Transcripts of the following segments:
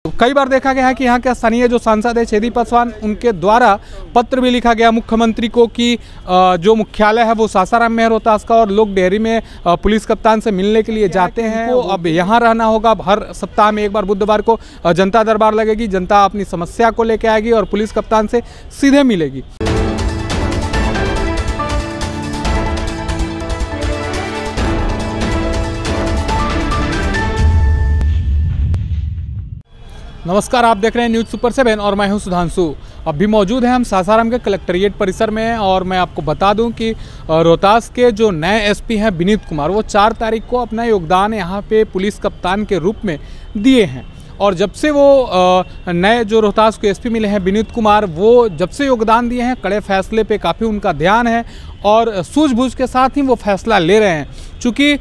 कई बार देखा गया है कि यहाँ के स्थानीय जो सांसद है छेदी पासवान, उनके द्वारा पत्र भी लिखा गया मुख्यमंत्री को कि जो मुख्यालय है वो सासाराम में है रोहतास का, और लोग डेहरी में पुलिस कप्तान से मिलने के लिए जाते हैं। तो अब यहाँ रहना होगा। हर सप्ताह में एक बार बुधवार को जनता दरबार लगेगी, जनता अपनी समस्या को लेकर आएगी और पुलिस कप्तान से सीधे मिलेगी। नमस्कार, आप देख रहे हैं न्यूज़ सुपर 7 और मैं हूं सुधांशु। अभी मौजूद हैं हम सासाराम के कलेक्ट्रेट परिसर में, और मैं आपको बता दूं कि रोहतास के जो नए एसपी हैं विनीत कुमार, वो 4 तारीख को अपना योगदान यहां पे पुलिस कप्तान के रूप में दिए हैं। और जब से वो नए जो रोहतास को एसपी मिले हैं विनीत कुमार, वो जब से योगदान दिए हैं, कड़े फैसले पे काफ़ी उनका ध्यान है और सूझबूझ के साथ ही वो फैसला ले रहे हैं। चूँकि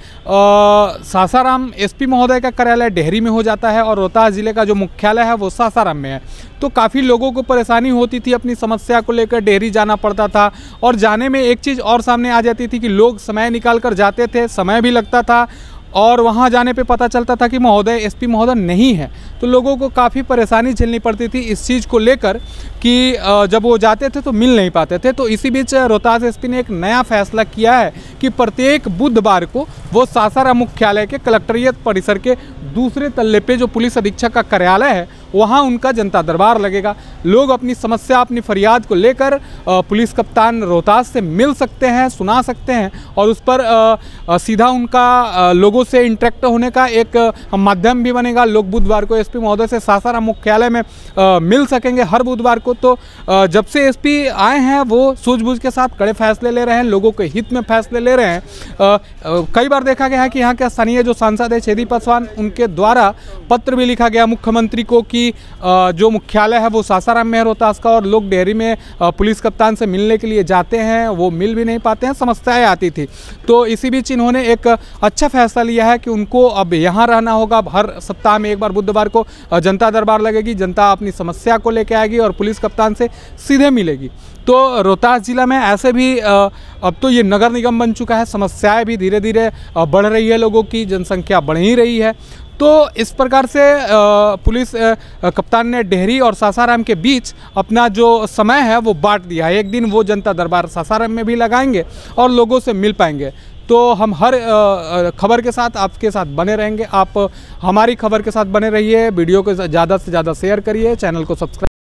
सासाराम एसपी महोदय का कार्यालय डेहरी में हो जाता है और रोहतास ज़िले का जो मुख्यालय है वो सासाराम में है, तो काफ़ी लोगों को परेशानी होती थी, अपनी समस्या को लेकर डेहरी जाना पड़ता था। और जाने में एक चीज़ और सामने आ जाती थी कि लोग समय निकाल कर जाते थे, समय भी लगता था, और वहाँ जाने पे पता चलता था कि महोदय एसपी महोदय नहीं है, तो लोगों को काफ़ी परेशानी झेलनी पड़ती थी इस चीज़ को लेकर कि जब वो जाते थे तो मिल नहीं पाते थे। तो इसी बीच रोहतास एसपी ने एक नया फैसला किया है कि प्रत्येक बुधवार को वो सासाराम मुख्यालय के कलेक्ट्रेट परिसर के दूसरे तल्ले पे जो पुलिस अधीक्षक का कार्यालय है वहाँ उनका जनता दरबार लगेगा। लोग अपनी समस्या, अपनी फरियाद को लेकर पुलिस कप्तान रोहतास से मिल सकते हैं, सुना सकते हैं, और उस पर सीधा उनका लोगों से इंटरेक्ट होने का एक माध्यम भी बनेगा। लोग बुधवार को एसपी महोदय से सासाराम मुख्यालय में मिल सकेंगे हर बुधवार को। तो जब से एसपी आए हैं वो सूझबूझ के साथ कड़े फैसले ले रहे हैं, लोगों के हित में फैसले ले रहे हैं। कई बार देखा गया है कि यहाँ के स्थानीय जो सांसद है छेदी पासवान, उनके द्वारा पत्र भी लिखा गया मुख्यमंत्री को कि जो मुख्यालय है वो सासाराम में है रोहतास का, और लोग डेहरी में पुलिस कप्तान से मिलने के लिए जाते हैं, वो मिल भी नहीं पाते हैं, समस्याएं आती थी। तो इसी बीच इन्होंने एक अच्छा फैसला लिया है कि उनको अब यहाँ रहना होगा। हर सप्ताह में एक बार बुधवार को जनता दरबार लगेगी, जनता अपनी समस्या को लेकर आएगी और पुलिस कप्तान से सीधे मिलेगी। तो रोहतास ज़िला में ऐसे भी अब तो ये नगर निगम बन चुका है, समस्याएं भी धीरे धीरे बढ़ रही है, लोगों की जनसंख्या बढ़ ही रही है। तो इस प्रकार से पुलिस कप्तान ने डेहरी और सासाराम के बीच अपना जो समय है वो बांट दिया है। एक दिन वो जनता दरबार सासाराम में भी लगाएंगे और लोगों से मिल पाएंगे। तो हम हर खबर के साथ आपके साथ बने रहेंगे। आप हमारी खबर के साथ बने रहिए, वीडियो को ज़्यादा से ज़्यादा शेयर करिए, चैनल को सब्सक्राइब